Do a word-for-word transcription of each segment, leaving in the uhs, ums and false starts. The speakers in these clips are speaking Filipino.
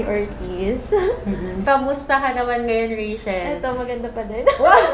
Ortiz. Mm-hmm. Kamusta ka naman ngayon, Rachel? Ito, maganda pa din.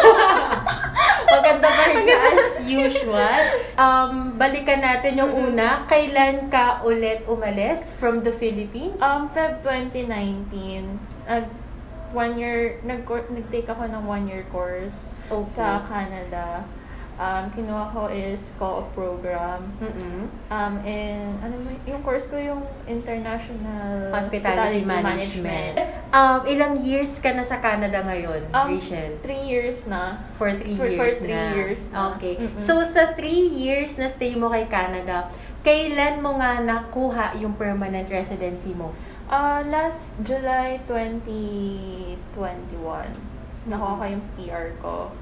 Maganda pa rin siya as usual. Um, balikan natin yung una. Kailan ka ulit umalis from the Philippines? Um, Feb twenty nineteen. Nag, one year, nag, nag-take ako ng one-year course okay. sa Canada. Um, kinuha ko is co-op program. Mm-hmm. Um, and, ano mo, yung course ko yung International Hospitality, Hospitality Management. Management. Um, ilang years ka na sa Canada ngayon, um, Rachel? Three years na. For three for, years for three na. years na. Okay. Mm-hmm. So, sa three years na stay mo kay Canada, kailan mo nga nakuha yung permanent residency mo? Uh, last July twenty twenty-one, mm-hmm. nakuha ko yung P R ko.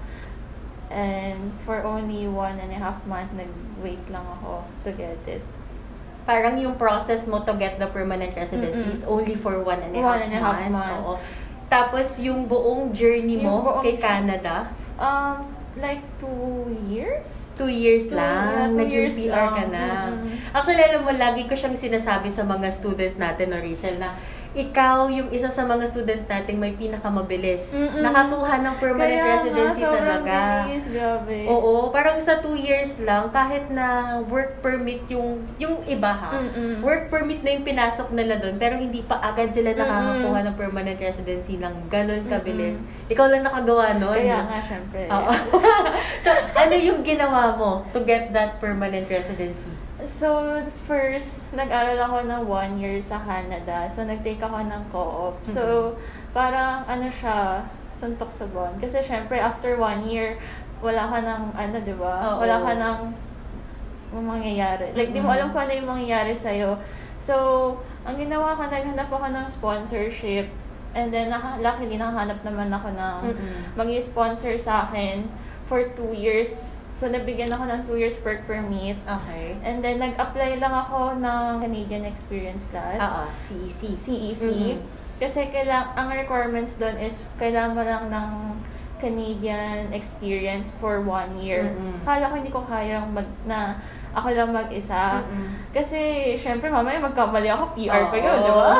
And for only one and a half month, nag-wait lang ako to get it. Parang yung process mo to get the permanent residency Mm-mm. is only for one and a half one and a half month. month. Oo. Tapos yung buong journey mo buong kay Canada? Um, like two years? Two years two, lang. Yeah, two years Nag-P R ka na. Mm-hmm. Actually, alam mo, lagi ko siyang sinasabi sa mga student natin, no, Rachel, na ikaw yung isa sa mga student natin may pinakamabilis. Mm-mm. Nakakuha ng permanent Kaya residency nga, talaga. Bilis, grabe. Oo, parang sa two years lang, kahit na work permit yung yung iba ha. Mm-mm. Work permit na yung pinasok nila doon, pero hindi pa agad sila nakakakuha ng permanent residency ng ganun kabilis. Mm-mm. Ikaw lang nakagawa nun. Kaya nga, syempre. Oo. So, ano yung ginawa mo to get that permanent residency? So, first, nag-aral ako ng one year sa Canada. So, nag-take ako ng co-op. Mm-hmm. So, parang ano siya, suntok sa bond. Kasi syempre, after one year, wala ka ng, ano, di ba? Wala ka ng mangyayari. Like, mm-hmm. di mo alam kung ano yung mangyayari sa'yo. So, ang ginawa ko, naghanap ako ng sponsorship. And then, naka, luckily, nakahanap naman ako ng mm-hmm. mag-sponsor sa akin for two years. So, nabigyan ako ng two years work permit. Okay. And then, nag-apply lang ako ng Canadian Experience Class. Oo, C E C. C E C. Mm-hmm. Kasi kailang, ang requirements doon is kailangan mo lang ng Canadian experience for one year. Mm-hmm. Kala ko hindi ko kayang mag, na ako lang mag-isa. Mm-hmm. Kasi, syempre, mamaya magkamali ako, P R oh, pa yun, di ba?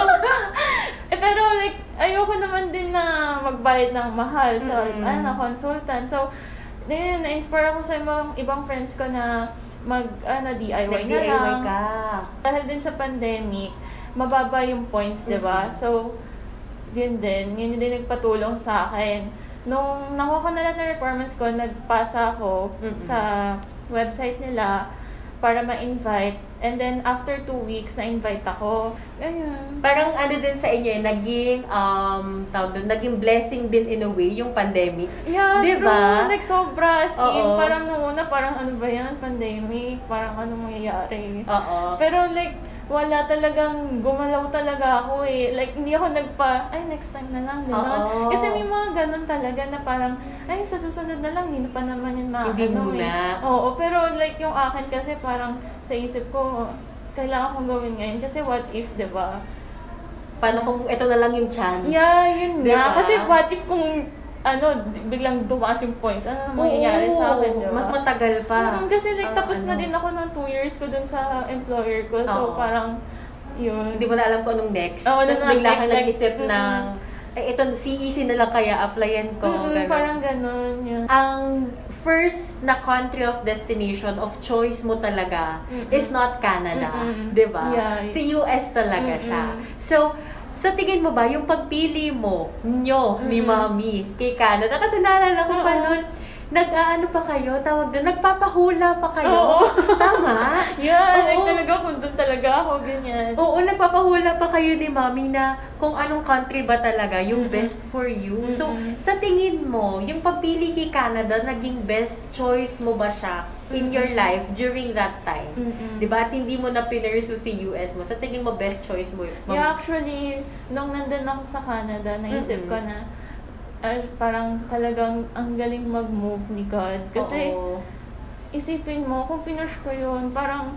eh, pero, like, ayoko naman din na magbayad ng mahal sa mm-hmm. ano, consultant. So, then, na-inspire ako sa ibang, ibang friends ko na mag, ano, D I Y na D I Y lang. ka. Dahil din sa pandemic, mababa yung points, di ba? Mm-hmm. So, yun din. Yun din nagpatulong sa akin. Nung nakuha ko na lahat ng requirements ko, nagpasa ako mm-hmm. sa website nila para ma-invite. And then, after two weeks, na-invite ako. Ayun. Parang ano din sa inyo, naging, um, tawag doon, naging blessing din in a way, yung pandemic. Yeah, diba? true. Like, sobra. As in, Oo. parang nung una, parang ano ba yan, pandemic? Parang ano mangyayari? Oo. Pero like, wala talagang, gumalaw talaga ako eh. Like, hindi ako nagpa, ay, next time na lang. Gano'n. Kasi may mga ganun talaga na parang, ay, sa susunod na lang, hindi pa naman yun ma- Hindi ano, muna. Eh. Oo, pero like, yung akin kasi parang sa isip ko, kailangan kong gawin ngayon. Kasi what if, di ba? Paano kung ito na lang yung chance? Yeah, yun diba? nga. Kasi what if kung ano, biglang dumaas yung points, ano mangyayari sa akin, diba? Mas matagal pa. Mm, kasi like, uh, tapos ano? na din ako ng two years ko dun sa employer ko. So, Oo. parang, yun. Hindi mo na alam kung anong next. Oo, tapos na bigla next, ka like, nag-isip mm-hmm. ng, eh, ito, C E C na lang kaya, applyan ko. Mm-hmm, ganun. parang ganun, yun. Ang first na country of destination of choice mo talaga mm-hmm. is not Canada. Mm-hmm. Diba? Yeah. Si U S talaga mm-hmm. siya. So, sa tingin mo ba, yung pagpili mo, nyo, mm-hmm. ni Mami, kay Canada, kasi naalala ko pa nun, nag-aano pa kayo, tawag doon, nagpapahula pa kayo. Oo. Tama? Yeah, Oo. like talaga, kung doon talaga ako, ganyan. Oo, nagpapahula pa kayo ni Mami na kung anong country ba talaga yung mm-hmm. best for you. Mm-hmm. So, sa tingin mo, yung pagpili kay Canada, naging best choice mo ba siya in your life during that time? Mm-hmm. Diba? At hindi mo na pinursu si U S mo. Sa tingin mo, best choice mo? Mami? Yeah, actually, nung nandun ako sa Canada, naisip mm-hmm. ko na, Uh, parang talagang ang galing mag-move ni God. Kasi, Oo. isipin mo, kung pinush ko yun, parang,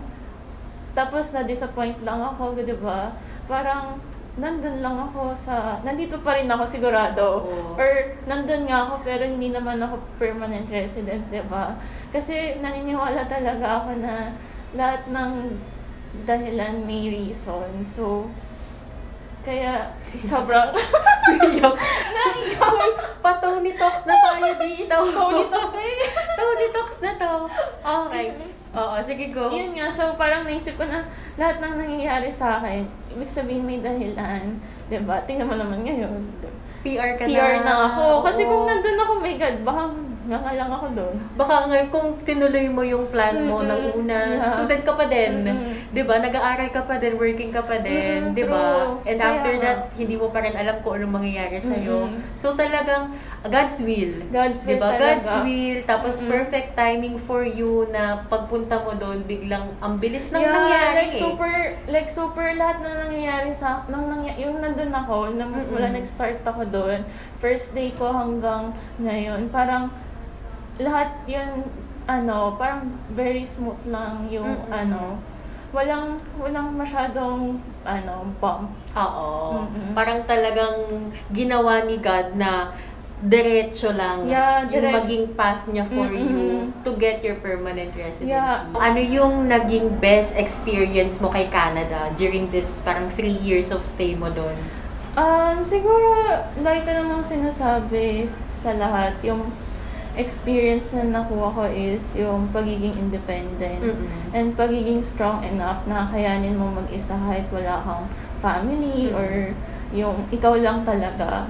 tapos na-disappoint lang ako, diba? Parang, nandun lang ako sa, nandito pa rin ako sigurado. Oo. Or, nandun nga ako, pero hindi naman ako permanent resident, diba? Kasi, naniniwala talaga ako na lahat ng dahilan may reason. So, Kaya, sobrang... Iyak. Naiyak. Pa-Tony Talks na tayo dito. Tony Talks eh. Tony Talks na to. Okay. Oo, sige go. Yun nga, so parang naisip ko na lahat ng nangyayari sa akin, ibig sabihin may dahilan. Diba? Tingnan mo naman ngayon. P R ka P na. R na ako. Kasi Oo. kung nandun ako, my God, baka nga lang ako doon. Baka ngayon kung tinuloy mo yung plan mo Mm-mm. ng una, Yeah. student ka pa din. Mm-mm. 'Di ba? Nag-aaral ka pa din, working ka pa din, Mm-mm, 'di ba? true. And Kaya after nga. that, hindi mo pa rin alam kung anong mangyayari sa iyo. Mm-mm. So talagang God's will. God's will 'Di ba? talaga. God's will, tapos Mm-mm. perfect timing for you na pagpunta mo doon, biglang ang bilis ng Yeah, nangyari. like eh. super, like super lahat na nangyayari sa, nung nangy- yung nandun ako, nang Mm-mm. wala nag-start ako doon, first day ko hanggang ngayon, parang lahat yun, ano, parang very smooth lang yung, Mm-mm. ano, walang, walang masyadong, ano, bump. Oo. Mm-mm. Parang talagang ginawa ni God na diretso lang Yeah, yung direct- maging path niya for Mm-mm. you to get your permanent residency. Yeah. Ano yung naging best experience mo kay Canada during this parang three years of stay mo doon? Um, siguro, lagi ko namang sinasabi sa lahat, yung experience na nakuha ko is yung pagiging independent Mm-mm. and pagiging strong enough na kayanin mo mag-isa kahit wala kang family Mm-mm. or yung ikaw lang talaga.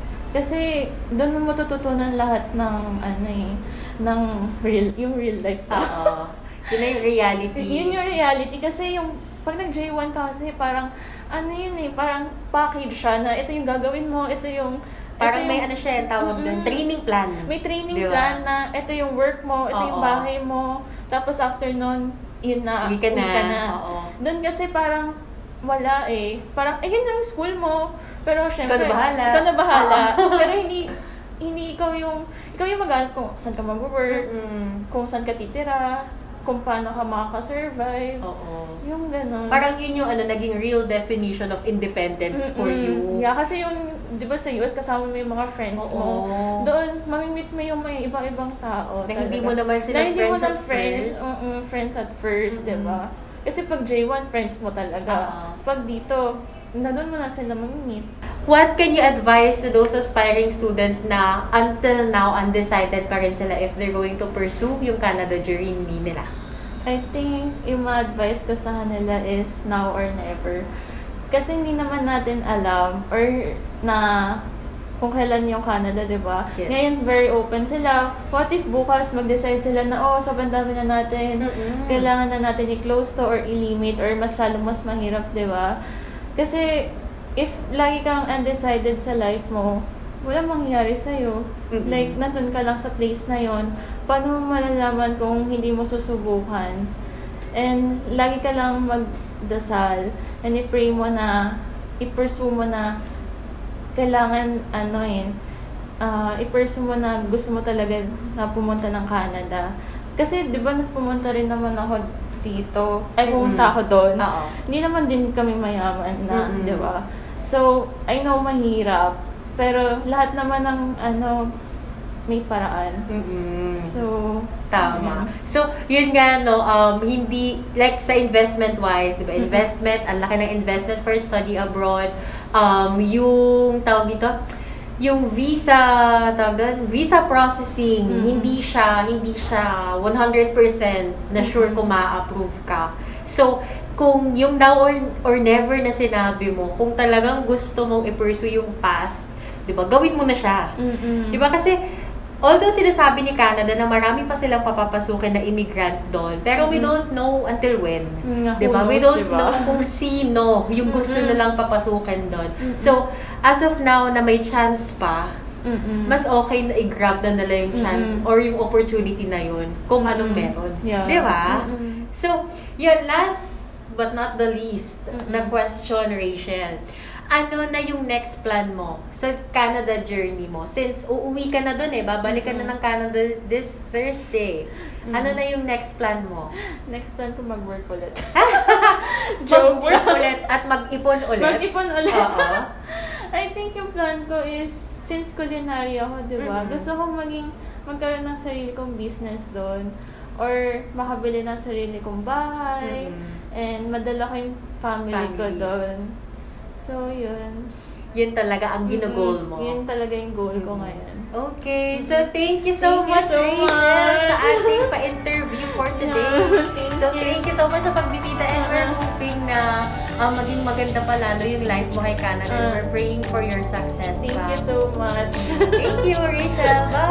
Kasi doon mo matututunan lahat ng ano eh, ng real, yung real life. Oo. Yun na yung reality. Yun yung reality kasi yung pag nag-J one ka kasi parang ano yun eh, parang package siya na ito yung gagawin mo, ito yung Parang ito may yung- ano siya, tawag doon, Mm-mm. training plan. May training Diba? plan na ito yung work mo, ito yung Oo. bahay mo, tapos after nun, yun na, Uwi ka na. na. Oo. Doon kasi parang wala eh. Parang, ayun na yung school mo. Pero syempre, Ikaw na bahala. Ikaw na bahala. Oo. Pero hindi, hindi ikaw yung, ikaw yung mag-alat kung saan ka mag-work, Mm-mm. kung saan ka titira, kung paano ka makaka-survive. Oo. Yung gano'n. Parang yun yung ano, naging real definition of independence for you. Mm-mm. Yeah, kasi yung, di ba sa U S, kasama mo yung mga friends Oo. mo. Doon, mamimit mo yung may ibang-ibang tao. Na hindi talaga. mo naman sila Na hindi mo friends na at friends. first. Oo, friends at first, Mm-mm. di ba? Kasi pag J one, friends mo talaga. Oo. Pag dito, na doon mo na sila mamimit. What can you advise to those aspiring student na until now undecided pa rin sila if they're going to pursue yung Canada journey nila? I think yung ma-advise ko sa kanila is now or never. Kasi hindi naman natin alam or na kung kailan yung Canada, di ba? Yes. Ngayon, very open sila. What if bukas mag-decide sila na, oh, sobrang dami na natin, Mm-mm. kailangan na natin i-close to or i-limit or mas lalo mas mahirap, di ba? Kasi, if lagi kang undecided sa life mo, walang mangyayari sa'yo. Mm-mm. Like, nandun ka lang sa place na yon, paano mo malalaman kung hindi mo susubukan? And, lagi ka lang magdasal and i-pray mo na, i-pursue mo na kailangan, ano eh, uh, i-pursue mo na gusto mo talaga na pumunta ng Canada. Kasi, di ba, pumunta rin naman ako dito. Ay, pumunta Mm-mm. ako doon. Oo. Hindi naman din kami mayaman na, Mm-mm. di ba? So, I know mahirap. Pero, lahat naman ng, ano, may paraan. Mm-mm. So, Tama. mm. So, yun nga, no, um, hindi, like sa investment-wise, di ba, Mm-mm. investment, ang laki ng investment for study abroad, um, yung, tawag dito, yung visa, tawag doon, visa processing, Mm-mm. hindi siya, hindi siya one hundred percent na sure Mm-mm. kung ma-approve ka. So, kung yung now or, or never na sinabi mo, kung talagang gusto mong i-pursue yung path, di ba, gawin mo na siya. Mm-mm. Di ba, kasi, although sinasabi ni Canada na marami pa silang papapasukin na immigrant doon, pero we Mhm. don't know until when. Mm, Diba? who We knows, don't diba? know kung sino yung gusto Mhm. nilang papasukin doon. Mhm. So, as of now na may chance pa, Mm-mm. mas okay na i-grab na nila yung chance Mhm. or yung opportunity na yun kung anong Mhm. meron. Yeah. Diba? Mm-mm. So, yun, last but not the least Mhm. na question, Rachel. Ano na yung next plan mo sa Canada journey mo? Since uuwi ka na dun eh, babalik ka na Mhm. ng Canada this Thursday. Ano Mhm. na yung next plan mo? Next plan ko mag-work ulit. Mag-work ulit at mag-ipon ulit? Mag-ipon ulit. Oo. I think yung plan ko is, since culinary ako, di ba? Mhm. Gusto ko maging, magkaroon ng sarili kong business doon. Or makabili ng sarili kong bahay. Mhm. And madala ko yung family, ko Family. doon. So, yun. Yun talaga ang ginagol mo. Yun talaga yung goal ko ngayon. Okay. So, thank you so Thank you much, so Rachel, much. sa ating pa-interview for today. Yeah, thank so, you. thank you so much sa pagbisita and we're hoping na uh, maging maganda pa lalo yung life mo kay Canada. And Uh, we're praying for your success. Thank pa. you so much. Thank you, Rachel. Bye!